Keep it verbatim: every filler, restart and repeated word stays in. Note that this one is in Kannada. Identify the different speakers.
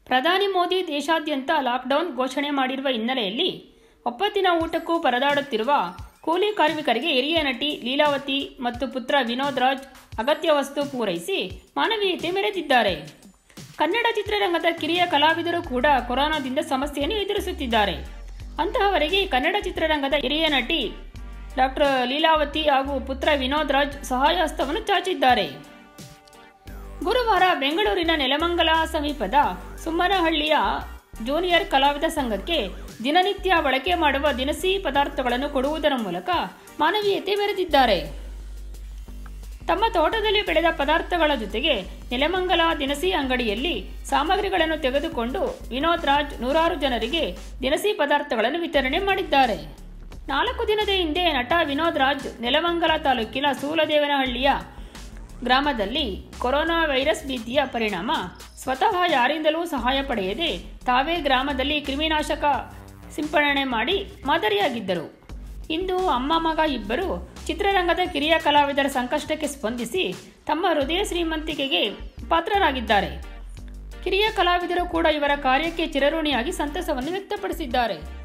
Speaker 1: ಪ್ರಧಾನಿ ಮೋದಿ ದೇಶಾದ್ಯಂತ ಲಾಕ್ಡೌನ್ ಘೋಷಣೆ ಮಾಡಿರುವ ಹಿನ್ನೆಲೆಯಲ್ಲಿ ಒಪ್ಪತ್ತಿನ ಊಟಕ್ಕೂ ಪರದಾಡುತ್ತಿರುವ ಕೂಲಿ ಕಾರ್ಮಿಕರಿಗೆ ಹಿರಿಯ ನಟಿ ಲೀಲಾವತಿ ಮತ್ತು ಪುತ್ರ ವಿನೋದ್ ರಾಜ್ ಅಗತ್ಯ ವಸ್ತು ಪೂರೈಸಿ ಮಾನವೀಯತೆ ಮೆರೆದಿದ್ದಾರೆ. ಕನ್ನಡ ಚಿತ್ರರಂಗದ ಕಿರಿಯ ಕಲಾವಿದರು ಕೂಡ ಕೊರೋನಾದಿಂದ ಸಮಸ್ಯೆಯನ್ನು ಎದುರಿಸುತ್ತಿದ್ದಾರೆ. ಅಂತಹವರಿಗೆ ಕನ್ನಡ ಚಿತ್ರರಂಗದ ಹಿರಿಯ ನಟಿ ಡಾಕ್ಟರ್ ಲೀಲಾವತಿ ಹಾಗೂ ಪುತ್ರ ವಿನೋದ್ ರಾಜ್ ಸಹಾಯ ಹಸ್ತವನ್ನು ಚಾಚಿದ್ದಾರೆ. ಗುರುವಾರ ಬೆಂಗಳೂರಿನ ನೆಲಮಂಗಲ ಸಮೀಪದ ಸುಮ್ಮನಹಳ್ಳಿಯ ಜೂನಿಯರ್ ಕಲಾವಿದ ಸಂಘಕ್ಕೆ ದಿನನಿತ್ಯ ಬಳಕೆ ಮಾಡುವ ದಿನಸಿ ಪದಾರ್ಥಗಳನ್ನು ಕೊಡುವುದರ ಮೂಲಕ ಮಾನವೀಯತೆ ಮೆರೆದಿದ್ದಾರೆ. ತಮ್ಮ ತೋಟದಲ್ಲಿ ಬೆಳೆದ ಪದಾರ್ಥಗಳ ಜೊತೆಗೆ ನೆಲಮಂಗಲ ದಿನಸಿ ಅಂಗಡಿಯಲ್ಲಿ ಸಾಮಗ್ರಿಗಳನ್ನು ತೆಗೆದುಕೊಂಡು ವಿನೋದ್ ರಾಜ್ ನೂರಾರು ಜನರಿಗೆ ದಿನಸಿ ಪದಾರ್ಥಗಳನ್ನು ವಿತರಣೆ ಮಾಡಿದ್ದಾರೆ. ನಾಲ್ಕು ದಿನದ ಹಿಂದೆ ನಟ ವಿನೋದ್ ರಾಜ್ ನೆಲಮಂಗಲ ತಾಲೂಕಿನ ಸೂಲದೇವನಹಳ್ಳಿಯ ಗ್ರಾಮದಲ್ಲಿ ಕೊರೋನಾ ವೈರಸ್ ಭೀತಿಯ ಪರಿಣಾಮ ಸ್ವತಃ ಯಾರಿಂದಲೂ ಸಹಾಯ ಪಡೆಯದೆ ತಾವೇ ಗ್ರಾಮದಲ್ಲಿ ಕ್ರಿಮಿನಾಶಕ ಸಿಂಪಡಣೆ ಮಾಡಿ ಮಾದರಿಯಾಗಿದ್ದರು. ಇಂದು ಅಮ್ಮ ಮಗ ಇಬ್ಬರು ಚಿತ್ರರಂಗದ ಕಿರಿಯ ಕಲಾವಿದರ ಸಂಕಷ್ಟಕ್ಕೆ ಸ್ಪಂದಿಸಿ ತಮ್ಮ ಹೃದಯ ಶ್ರೀಮಂತಿಕೆಗೆ ಪಾತ್ರರಾಗಿದ್ದಾರೆ. ಕಿರಿಯ ಕಲಾವಿದರು ಕೂಡ ಇವರ ಕಾರ್ಯಕ್ಕೆ ಚಿರಋಣಿಯಾಗಿ ಸಂತಸವನ್ನು ವ್ಯಕ್ತಪಡಿಸಿದ್ದಾರೆ.